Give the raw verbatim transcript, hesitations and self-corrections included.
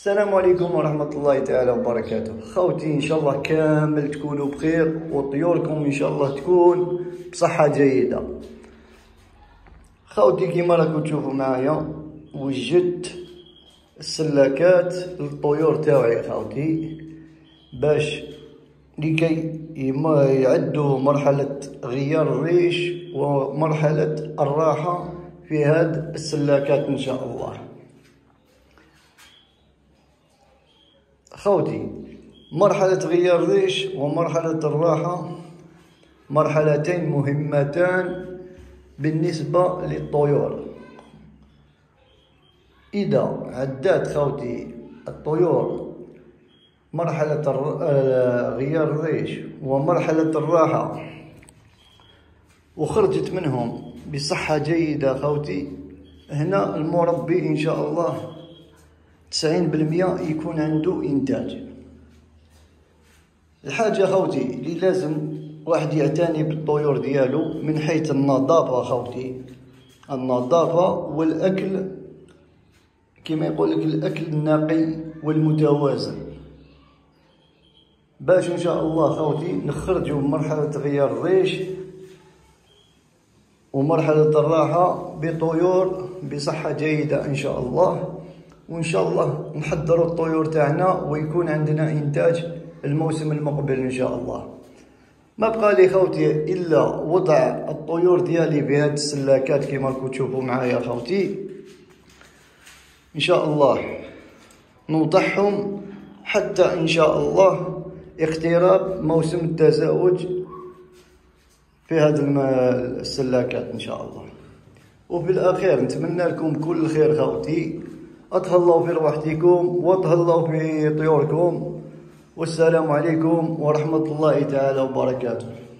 السلام عليكم ورحمة الله تعالى وبركاته. خوتي ان شاء الله كامل تكونوا بخير وطيوركم ان شاء الله تكون بصحة جيدة. خوتي كيما راكم تشوفوا معايا وجدت السلاكات للطيور تاعي خوتي باش لكي يعدوا مرحلة غيار الريش ومرحلة الراحة في هاد السلاكات ان شاء الله. خوتي مرحلة غيار الريش ومرحلة الراحة مرحلتين مهمتان بالنسبة للطيور. إذا عدات خوتي الطيور مرحلة غيار الريش ومرحلة الراحة وخرجت منهم بصحة جيدة خوتي، هنا المربي إن شاء الله تسعين بالمية يكون عنده إنتاج. الحاجة خوتي اللي لازم واحد يعتني بالطيور ديالو من حيث النظافة خوتي، النظافة والأكل كما يقولك الأكل النقي والمتوازن، باش إن شاء الله خوتي نخرجوا من مرحلة غيار الريش ومرحلة الراحة بطيور بصحة جيدة إن شاء الله. وإن شاء الله نحضروا الطيور تاعنا ويكون عندنا إنتاج الموسم المقبل إن شاء الله. ما بقى لي خوتي إلا وضع الطيور ديالي بهاد السلاكات كما راكم تشوفوا معايا خوتي، إن شاء الله نوضعهم حتى إن شاء الله اقتراب موسم التزاوج في هاد السلاكات إن شاء الله. وفي الأخير نتمنى لكم كل خير خوتي، أتهلاو في روحتكم وتهلاو في طيوركم، والسلام عليكم ورحمة الله تعالى وبركاته.